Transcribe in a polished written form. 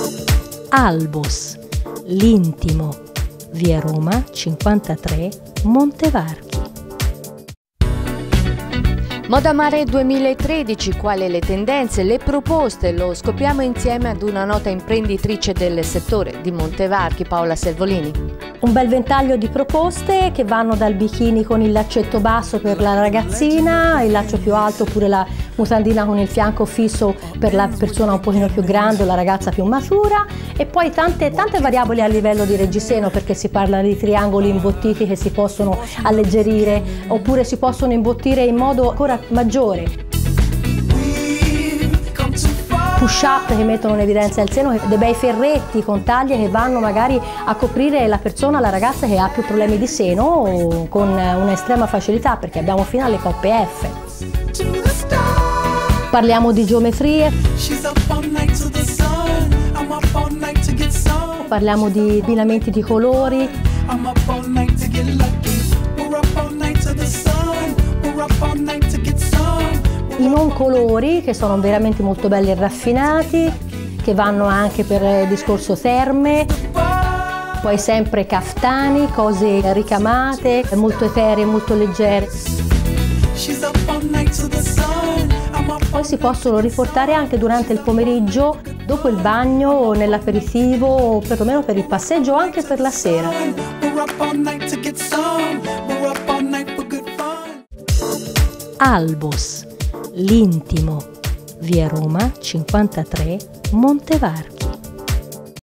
Albos, l'intimo, via Roma 53, Montevarchi. Moda Mare 2013, quali le tendenze, le proposte, lo scopriamo insieme ad una nota imprenditrice del settore di Montevarchi, Paola Servolini. Un bel ventaglio di proposte che vanno dal bikini con il laccetto basso per la ragazzina, il laccio più alto oppure la mutandina con il fianco fisso per la persona un pochino più grande o la ragazza più matura, e poi tante variabili a livello di reggiseno, perché si parla di triangoli imbottiti che si possono alleggerire oppure si possono imbottire in modo ancora maggiore. Push up che mettono in evidenza il seno, dei bei ferretti con taglie che vanno magari a coprire la persona, la ragazza che ha più problemi di seno con un'estrema facilità, perché abbiamo fino alle coppe F. Parliamo di geometrie, parliamo di abbinamenti di colori, i non colori che sono veramente molto belli e raffinati, che vanno anche per il discorso terme, poi sempre caftani, cose ricamate, molto eteree, molto leggere. Poi si possono riportare anche durante il pomeriggio, dopo il bagno o nell'aperitivo o perlomeno per il passeggio o anche per la sera. Albos, l'intimo, via Roma 53, Montevarchi.